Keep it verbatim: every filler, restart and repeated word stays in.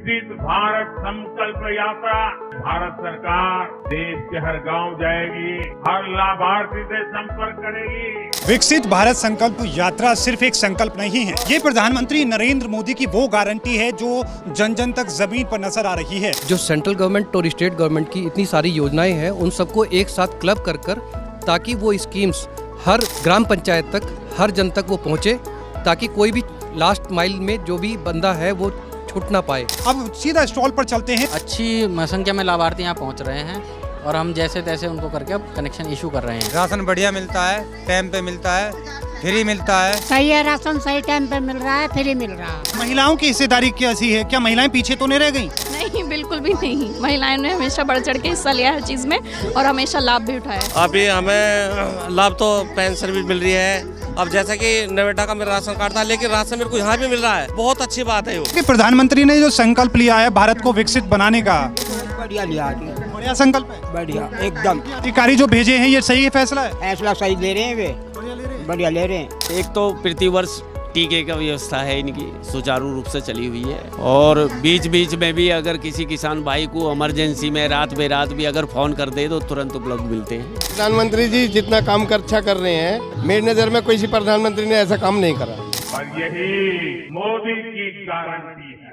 विकसित भारत संकल्प यात्रा, भारत सरकार देश के हर गांव जाएगी, हर लाभार्थी से संपर्क करेगी। विकसित भारत संकल्प यात्रा सिर्फ एक संकल्प नहीं है, ये प्रधानमंत्री नरेंद्र मोदी की वो गारंटी है जो जन जन तक जमीन पर नजर आ रही है। जो सेंट्रल गवर्नमेंट और स्टेट गवर्नमेंट की इतनी सारी योजनाएं हैं, उन सबको एक साथ क्लब कर कर ताकि वो स्कीम्स हर ग्राम पंचायत तक, हर जन तक वो पहुँचे, ताकि कोई भी लास्ट माइल में जो भी बंदा है वो छूट ना पाए। अब सीधा स्टॉल पर चलते हैं। अच्छी संख्या में लाभार्थी यहाँ पहुँच रहे हैं और हम जैसे तैसे उनको करके अब कनेक्शन इशू कर रहे हैं। राशन बढ़िया मिलता है, टाइम पे मिलता है, फ्री मिलता है। सही है, राशन सही टाइम पे मिल रहा है, फ्री मिल रहा है। महिलाओं की हिस्सेदारी कैसी है? क्या महिलाएं पीछे तो नहीं रह गई? नहीं, बिल्कुल भी नहीं। महिलाओं ने हमेशा बढ़ चढ़ के हिस्सा लिया हर चीज में और हमेशा लाभ भी उठाया। अभी हमें लाभ तो पेंशन भी मिल रही है। अब जैसा कि नवेटा का मेरा राशन कार्ड था, लेकिन राशन मेरे को यहाँ भी मिल रहा है, बहुत अच्छी बात है। कि प्रधानमंत्री ने जो संकल्प लिया है भारत को विकसित बनाने का, बढ़िया लिया, बढ़िया संकल्प है, बढ़िया एकदम। अधिकारी जो भेजे हैं ये सही फैसला है, फैसला सही ले रहे हैं, वे बढ़िया ले रहे हैं। एक तो प्रतिवर्ष टीके का व्यवस्था है इनकी सुचारू रूप से चली हुई है, और बीच बीच में भी अगर किसी किसान भाई को इमरजेंसी में रात बेरात भी अगर फोन कर दे तो तुरंत उपलब्ध मिलते हैं। प्रधानमंत्री जी जितना काम कर अच्छा कर रहे हैं, मेरी नजर में कोई प्रधानमंत्री ने ऐसा काम नहीं करा। और यही मोदी की गारंटी है।